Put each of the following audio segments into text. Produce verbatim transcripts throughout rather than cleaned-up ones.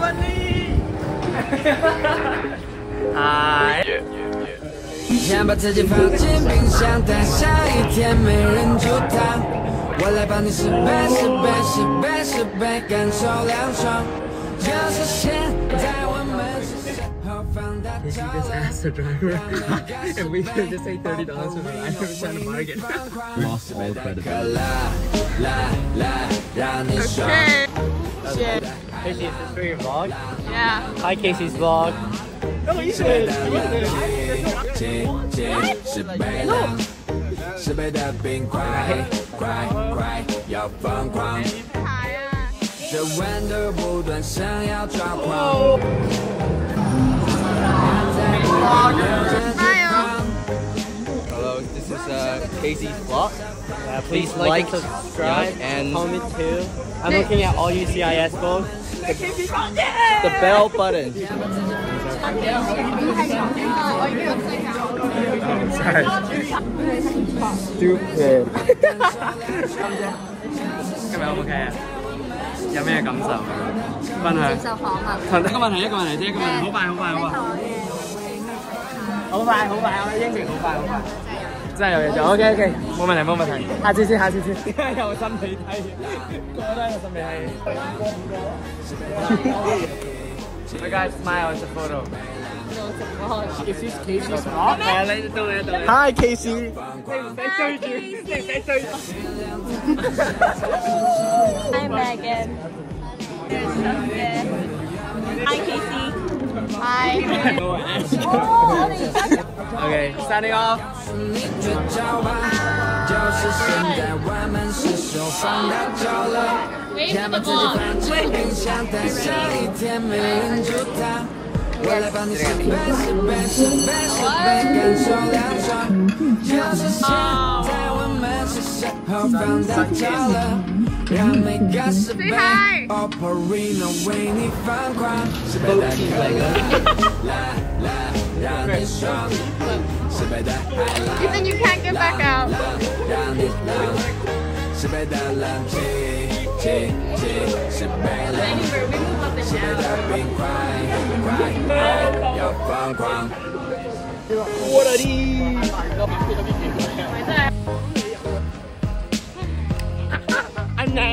嗨。 先把自己放进冰箱，等下一天没人煮汤。我来帮你十倍、十倍、十倍、十倍，感受凉爽。就是现在，我们是时候放大招了。Ask the driver if we could just say thirty dollars for the ride. I was trying to bargain. Lost all credibility. Okay. Shit. Casey, is this for your vlog? Yeah. Hi, Casey's vlog. No, you should. What? 十倍的冰块，快快要疯狂，这温度不断想要抓狂。 Hello, this is uh, Casey's vlog. Uh, please like, and subscribe, yeah, and comment too. I'm looking at all you C I S vlogs. The bell button. Sorry. Stupid. 今日 OK 啊？有咩感受？分享。接受訪問。一個問題，一個問題啫，一個問題，好快，好快，好快。好快，好快，我應承好快，好快。真係有嘢做 ，OK OK， 冇問題，冇問題。下次先，下次先。點解有心理梯？個個都係個心理梯。My guys, smile as a photo. Is this Casey's vlog? Yeah, let's do it, do it. Hi, Casey. Hi, Casey. Hi, Megan. Hi, Casey. Hi. Okay, starting off. 就是现在，我们是手放大招了。先把自己放进冰箱，等下一天没人煮汤。我来帮你十倍、十倍、十倍、十倍，感受凉爽。就是现在，我们是时候放大招了。让每个十倍 ，Operino 为你放狂。十倍的快乐，啦啦，让你爽。十倍的海浪。 You think you can't get back out? 让你浪，十倍的冷气，气气，十倍冷，十倍的冰块，快快要疯狂。 我的天！I'm not.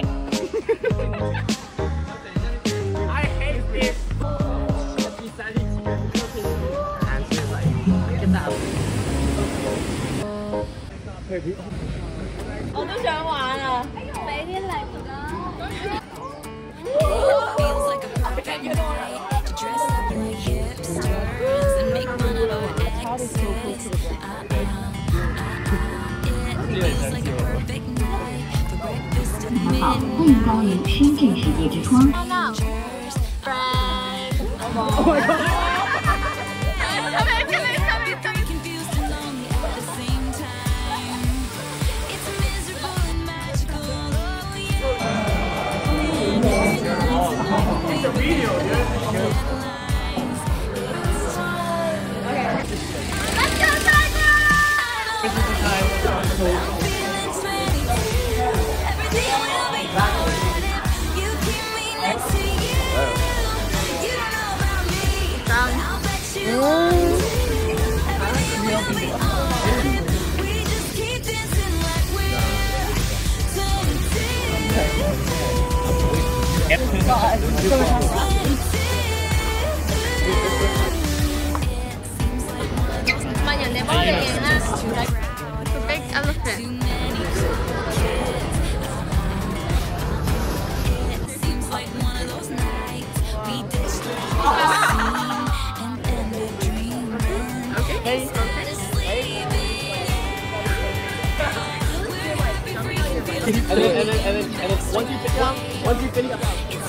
I hate this. 我都想玩啊！俾啲力啦！ 好，欢迎光临深圳世界之窗。 It's a video, dude. Let's go, Tiger! This is the time. The big elephant. Okay. And then, and then, and then, and then once you finish up, once you finish up.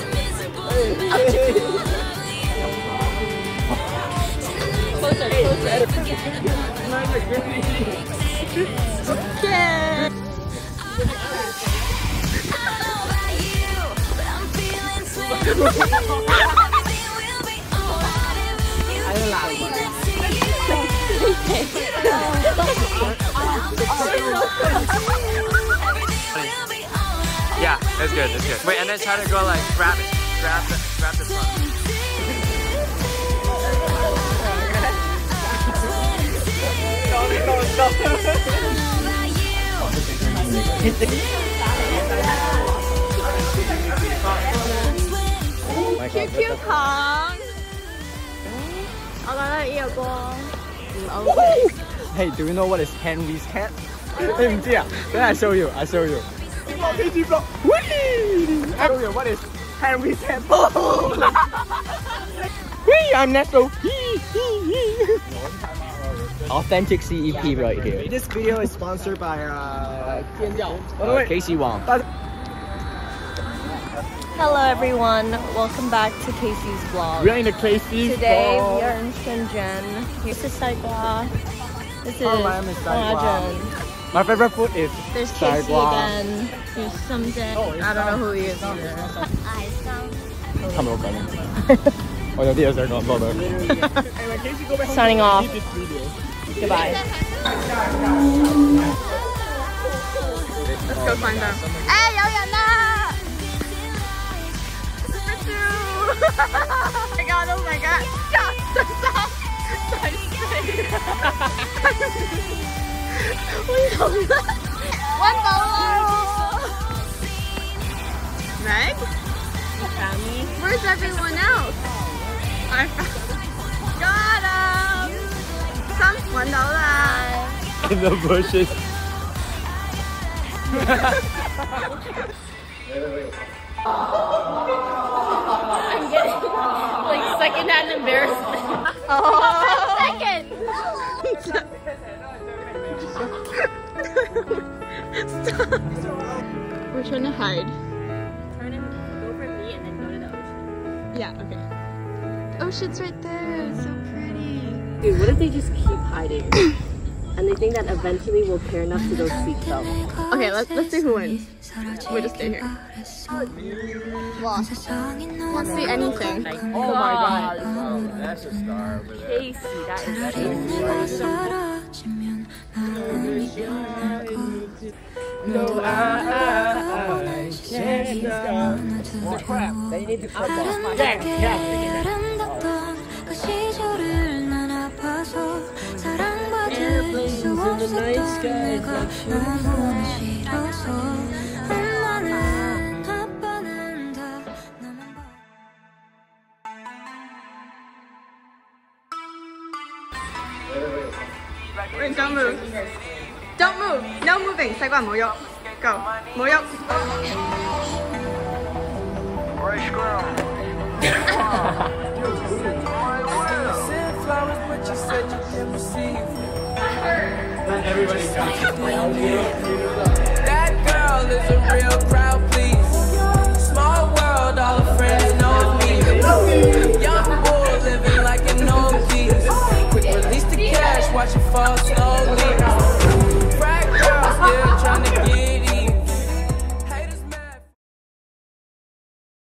Closer, closer. Yeah. Yeah, that's good, that's good. Wait, and then try to go like grab it, grab the, grab the front. Q Q 糖，我覺得呢個光唔 OK。 Hey, do you know what is Henry's cat? 你唔知啊？ Then I show you. I show you. K G block. Whee! I show you what is Henry's cat. Whee! I'm Neto. Authentic C E P right here. This video is sponsored by uh, uh Casey Wong. Hello everyone, welcome back to Casey's vlog. We're in the Casey's Today vlog. we are in Shenzhen. This is Saigua. This is Oh, my name is Saigua. Huazhen. My favorite food is There's Casey Saigua. again. There's Shenzhen. Oh, I don't know who he is. 係咪好緊？我有啲嘢想講，不過 Signing off. Goodbye. Let's go find them. 哎，有人啦！ Oh my god, oh my god. Stop, stop, stop. Stop, stop. 搵到啦 Meg? Where's everyone else? I got him! Some 搵到啦 In the bushes. I'm getting like second-hand embarrassment. Oh, second. Stop. We're trying to hide. Trying to go for me and then go to the ocean. Yeah. Okay. Ocean's right there. It's so pretty. Dude, what if they just keep hiding? And they think that eventually we'll care enough to go seek them. Okay, let's let's see who wins. We'll just stay here. Lost. Can't see anything. Oh my god. Oh, that's a star over there. Casey, that is Casey. No, I can't stop. More crap. They need to cut off. Yeah, yeah. Airplanes in the night sky. Wait, don't move. Don't move. No moving. Saigua, 唔好喐. Go. 唔好喐. That girl is a real crowd, please. Small world, all her friends know me. Young bull living like an old geese. Quick release the cash, watch it fall.